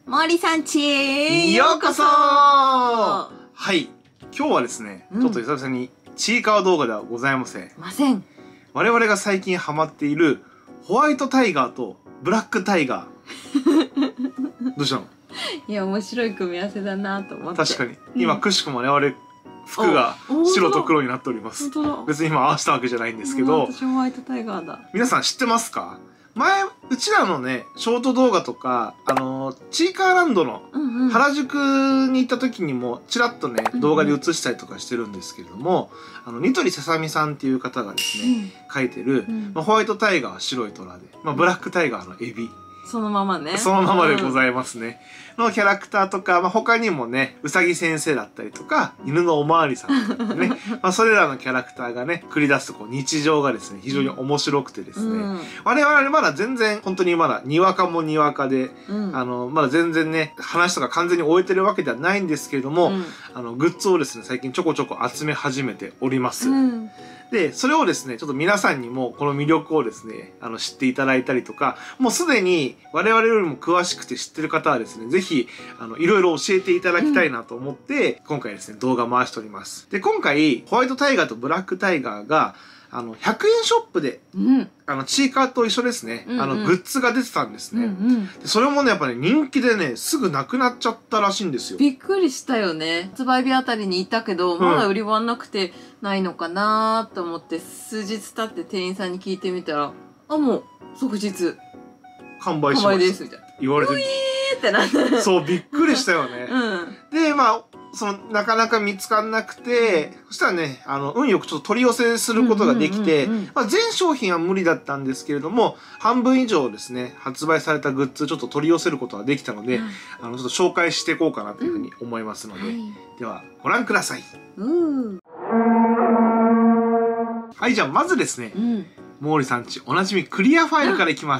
森さんちへようこそはい、今日はですね、ちょっと久々にちいかわ動画ではございません。我々が最近ハマっているホワイトタイガーとブラックタイガー。どうしたの？ いや、面白い組み合わせだなと思って。 確かに。今、くしくも我々、服が白と黒になっております。別に今合わせたわけじゃないんですけど。 私ホワイトタイガーだ。 皆さん知ってますか？前、うちらのね、ショート動画とか、ちいかわランドの原宿に行った時にも、ちらっとね、動画で映したりとかしてるんですけれども、ニトリささみさんっていう方がですね、描いてる、ホワイトタイガーは白い虎で、ブラックタイガーのエビ。 そのままね。 そのままでございますね。のキャラクターとか、他にもね、うさぎ先生だったりとか、犬のおまわりさんとかね、それらのキャラクターがね、繰り出す日常がですね、非常に面白くてですね、我々まだ全然、本当にまだ、にわかもにわかで、まだ全然ね、話とか完全に終えてるわけではないんですけれども、グッズをですね、最近ちょこちょこ集め始めております。で、それをですね、ちょっと皆さんにもこの魅力をですね、知っていただいたりとか、もうすでに我々よりも詳しくて知ってる方はですね、ぜひ、いろいろ教えていただきたいなと思って、今回ですね、動画回しております。で、今回、ホワイトタイガーとブラックタイガーが、100円ショップで、ちいかわと一緒ですね、グッズが出てたんですね。でそれもね、やっぱね、人気でね、すぐなくなっちゃったらしいんですよ。 びっくりしたよね。発売日あたりにいたけど、まだ売り終わんなくてないのかなと思って、数日経って店員さんに聞いてみたら、あ、もう、即日。 完売しました。 です、みたいな。 言われて。 ってなって。 そう、びっくりしたよね。で、なかなか見つかんなくて、そしたらね、運よくちょっと取り寄せすることができて、全商品は無理だったんですけれども、半分以上ですね、発売されたグッズちょっと取り寄せることができたので、ちょっと紹介していこうかなというふうに思いますので、では、ご覧ください。はい、じゃあまずですね、毛利さんちおなじみクリアファイルからいきます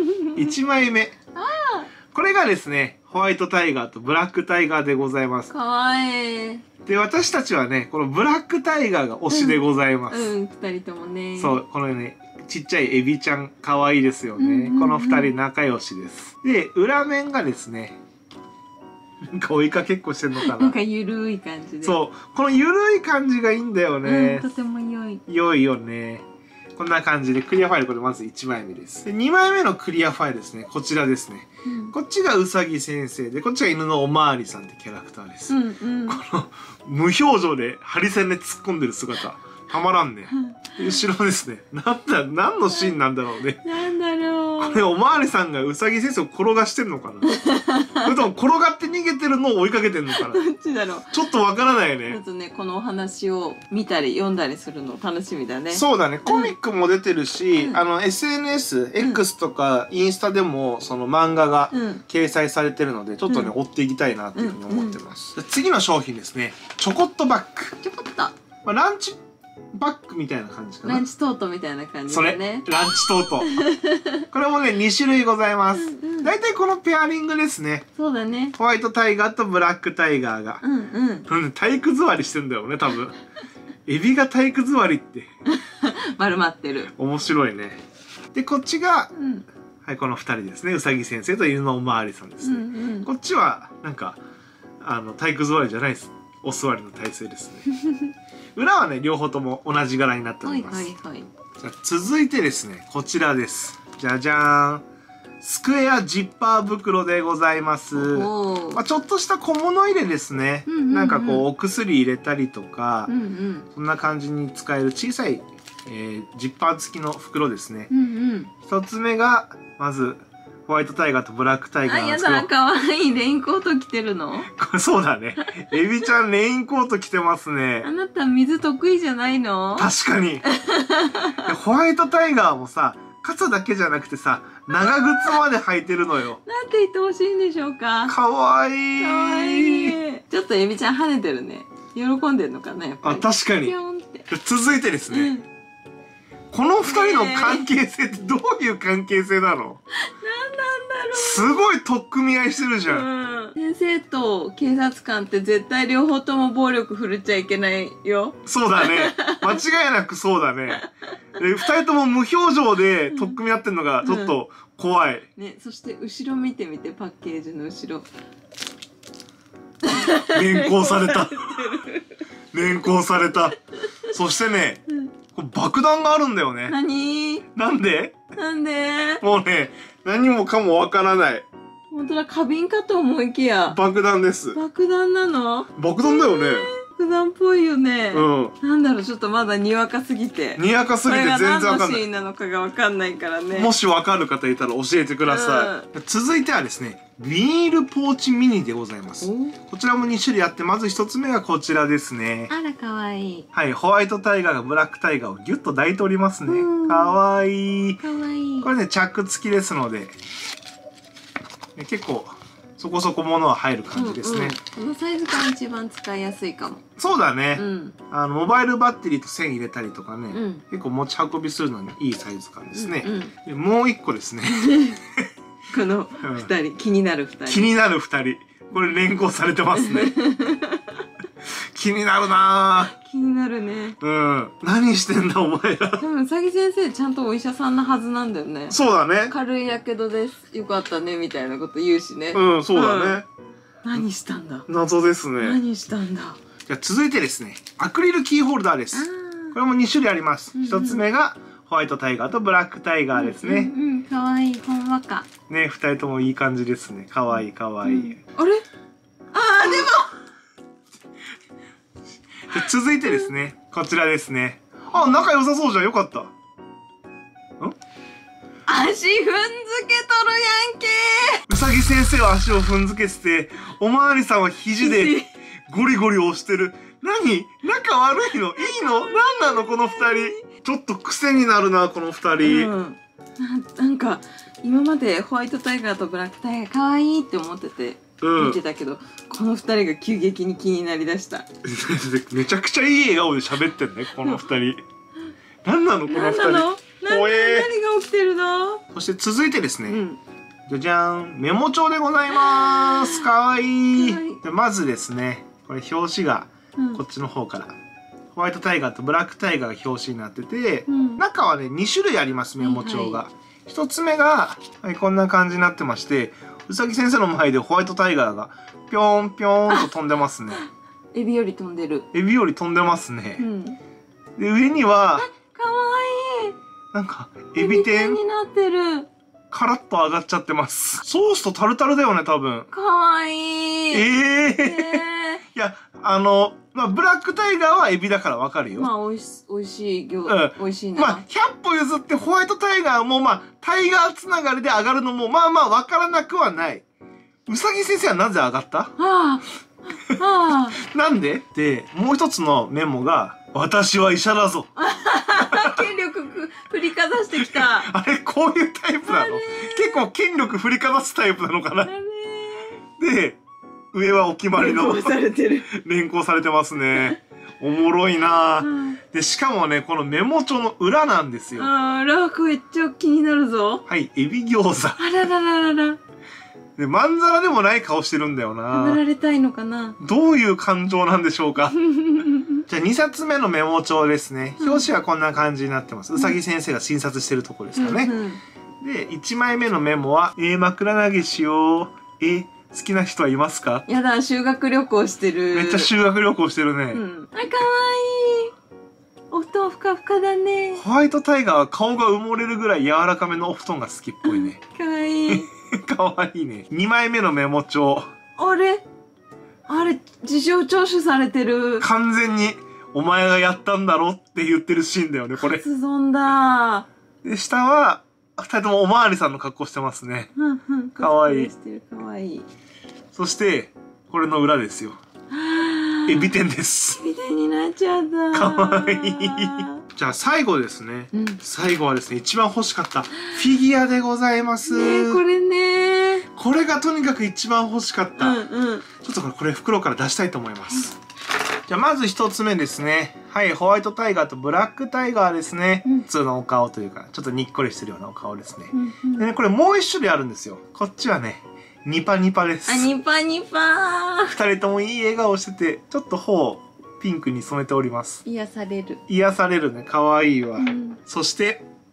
。1枚目。これがですね、ホワイトタイガーとブラックタイガーでございます。 かわいい。 で、私たちはね、このブラックタイガーが推しでございます。 二人ともね。 そう、このね、ちっちゃいエビちゃん、かわいいですよね。この二人仲良しです。で、裏面がですね、なんか追いかけっこしてんのかな。 なんかゆるい感じで。 そう、このゆるい感じがいいんだよね。 とても良い。 良いよね。こんな感じでクリアファイル、これまず1枚目です。で、2枚目のクリアファイルですね。こちらですね。こっちがうさぎ先生で、こっちが犬のおまわりさんってキャラクターです。この無表情でハリセンで突っ込んでる姿、たまらんね。後ろですね。何のシーンなんだろうね。 なんだろう。 これおまわりさんがうさぎ先生を転がしてんのかな。それとも転がって逃げてるのを追いかけてんのかな。 どっちだろう。 ちょっとわからないね。 まずね、このお話を見たり読んだりするの楽しみだね。 そうだね。コミックも出てるし、SNS、X とかインスタでもその漫画が掲載されてるので、ちょっとね、追っていきたいなっていうふうに思ってます。次の商品ですね。チョコットバッグ。 ちょこっと。 ランチバッグみたいな感じかな。 ランチトートみたいな感じだね。 それ。ランチトート。これもね、2種類ございます。だいたいこのペアリングですね。 そうだね。 ホワイトタイガーとブラックタイガーが。体育座りしてんだよね、多分。エビが体育座りって。 丸まってる。 面白いね。で、こっちが、はい、この2人ですね。うさぎ先生と犬のおまわりさんですね。こっちは、なんか、体育座りじゃないです。お座りの体勢ですね。裏はね、両方とも同じ柄になっております。じゃあ続いてですね、こちらです。じゃじゃーん。スクエアジッパー袋でございます。ちょっとした小物入れですね。なんかこう、お薬入れたりとか、そんな感じに使える小さい、ジッパー付きの袋ですね。一つ目が、まず、ホワイトタイガーとブラックタイガーなんですけど。 やだ、かわいい。レインコート着てるの？ そうだね。エビちゃんレインコート着てますね。 あなた水得意じゃないの？ 確かに。ホワイトタイガーもさ、傘だけじゃなくてさ、長靴まで履いてるのよ。 なんて言ってほしいんでしょうか。 かわいい。 かわいい。ちょっとエビちゃん跳ねてるね。喜んでんのかな、やっぱり。 確かに。続いてですね。この二人の関係性ってどういう関係性なの？なんなんだろう。すごい取っ組み合いしてるじゃん。 先生と警察官って絶対両方とも暴力振るっちゃいけないよ。 そうだね。間違いなくそうだね。二人とも無表情で取っ組み合ってんのがちょっと怖い。 ね、そして後ろ見てみて、パッケージの後ろ。 連行された。連行された。そしてね、これ爆弾があるんだよね。 何？ なんで？ なんで？ もうね、何もかもわからない。 本当だ、花瓶かと思いきや。 爆弾です。 爆弾なの？ 爆弾だよね。 爆弾っぽいよね。 うん。 なんだろう、ちょっとまだにわかすぎて。 にわかすぎて全然わかんない。 これが何のシーンなのかがわかんないからね。 もしわかる方いたら教えてください。続いてはですね、ビニールポーチミニでございます。こちらも2種類あって、まず1つ目がこちらですね。 あら、かわいい。 はい、ホワイトタイガーがブラックタイガーをギュッと抱いておりますね。かわいい。 かわいい。 これね、チャック付きですので、結構、そこそこ物は入る感じですね。 このサイズが一番使いやすいかも。 そうだね。モバイルバッテリーと線入れたりとかね、結構持ち運びするのにいいサイズ感ですね。でもう一個ですね。 この二人、気になる二人。 気になる二人。これ連行されてますね。気になるなぁ。 気になるね。 何してんだお前ら。 でもうさぎ先生ちゃんとお医者さんなはずなんだよね。 そうだね。 軽いやけどです。よかったねみたいなこと言うしね。 そうだね。 何したんだ。 謎ですね。 何したんだ。 じゃあ続いてですね、アクリルキーホルダーです。これも2種類あります。1つ目がホワイトタイガーとブラックタイガーですね。 かわいい、ほんわか。 ね、2人ともいい感じですね。かわいいかわいい。 あれ？あー、でも続いてですね、こちらですね。あ、仲良さそうじゃん。よかった。 足踏んづけとるやんけうさぎ先生は足を踏んづけてて、おまわりさんは肘でゴリゴリ押してる。何？仲悪いの？いいの？何なのこの2人。ちょっと癖になるな、この2人。 なんか、今までホワイトタイガーとブラックタイガーかわいいって思ってて見てたけど、この2人が急激に気になりだした。 めちゃくちゃいい笑顔で喋ってんね、この2人。何なのこの2人。 何が起きてるの？ そして続いてですね、じゃじゃーん、メモ帳でございます。かわいい。まずですね、これ表紙がこっちの方から、ホワイトタイガーとブラックタイガーが表紙になってて、中はね2種類あります、メモ帳が。1つ目が、こんな感じになってまして、うさぎ先生の前でホワイトタイガーがぴょーんぴょーんと飛んでますね。 エビより飛んでる。 エビより飛んでますね。で上にはかわいい。 なんかエビ天になってる。 カラッと上がっちゃってます。ソースとタルタルだよね、多分。 かわいい。 いや、ブラックタイガーはエビだからわかるよ。 まあ、おいしい、美味しいな。 まあ、100歩譲ってホワイトタイガーも、まあ、タイガーつながりで上がるのも、まあまあわからなくはない。うさぎ先生はなぜ上がったなんでで、もう一つのメモが、私は医者だぞ。 権力振りかざしてきた。 あれ、こういうタイプなの？結構権力振りかざすタイプなのかな？で、上はお決まりの連行されてますね。おもろいな。で、しかもね、このメモ帳の裏なんですよ。 裏めっちゃ気になるぞ。 はい、エビ餃子。 あららららら。 で、まんざらでもない顔してるんだよな。 食べられたいのかな？ どういう感情なんでしょうか。じゃあ2冊目のメモ帳ですね。表紙はこんな感じになってます。うさぎ先生が診察してるとこですかね。で、1枚目のメモは、枕投げしよう。好きな人はいますか？ やだ、修学旅行してる。 めっちゃ修学旅行してるね。 あ、かわいい。お布団ふかふかだね。 ホワイトタイガーは顔が埋もれるぐらい柔らかめのお布団が好きっぽいね。 かわいい。 かわいいね。2枚目のメモ帳。 あれ、事情聴取されてる。 完全に、お前がやったんだろって言ってるシーンだよね、これ。 発存だ。 で、下は、2人ともおまわりさんの格好してますね。かわいい。 かわいい。 そして、これの裏ですよ。エビ天です。 エビ天になっちゃった。 かわいい。じゃあ最後ですね。最後はですね、一番欲しかったフィギュアでございます。 これね。 これがとにかく一番欲しかった。ちょっとこれ袋から出したいと思います。じゃあまず一つ目ですね。はい、ホワイトタイガーとブラックタイガーですね。普通のお顔というか、ちょっとにっこりしてるようなお顔ですね。でね、これもう一種類あるんですよ。こっちはね、ニパニパです。 ニパニパ。 二人ともいい笑顔してて、ちょっと頬をピンクに染めております。 癒される。 癒されるね。かわいいわ。そして、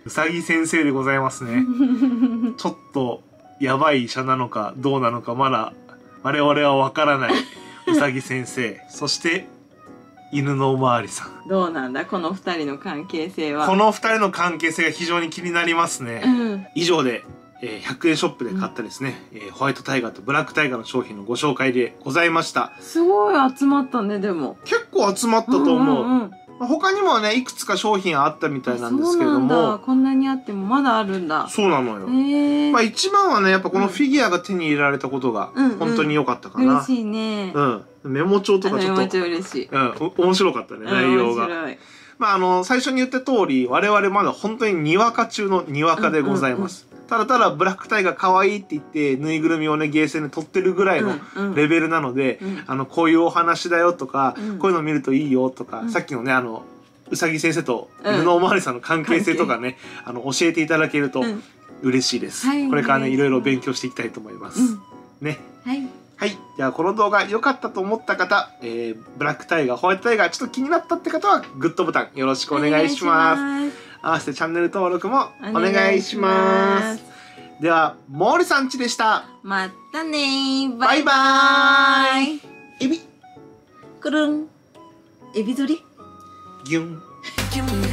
うさぎ先生でございますね。ちょっとやばい医者なのかどうなのかまだ我々はわからないうさぎ先生。そして犬のおまわりさん。 どうなんだこの二人の関係性は。 この二人の関係性が非常に気になりますね。 うん。 以上で、100円ショップで買ったですね、ホワイトタイガーとブラックタイガーの商品のご紹介でございました。 すごい集まったね、でも。 結構集まったと思う。 んんん他にもね、いくつか商品あったみたいなんですけれどそうなんだ。 も。 こんなにあってもまだあるんだ。 そうなのよ。 へえ。 まあ一番はね、やっぱこのフィギュアが手に入れられたことが本当に良かったかな。 嬉しいね。 うん。メモ帳とかちょっと。 メモ帳嬉しい。 うん、面白かったね、内容が。 面白い。 まあ最初に言った通り、我々まだ本当ににわか中のにわかでございます。ただただブラックタイガー可愛いって言って、ぬいぐるみをね、ゲーセンで撮ってるぐらいのレベルなので、こういうお話だよとか、こういうの見るといいよとか、さっきのね、うさぎ先生と犬のおまわりさんの関係性とかね、教えていただけると嬉しいです。これからね、いろいろ勉強していきたいと思います。ね。 はい。 はい。では、この動画良かったと思った方、ブラックタイガー、ホワイトタイガー、ちょっと気になったって方は、グッドボタンよろしくお願いします。合わせてチャンネル登録もお願いします。では、毛利さんちでした。 またねー。 バイバーイ。エビ。 くるん。エビ釣りギュン。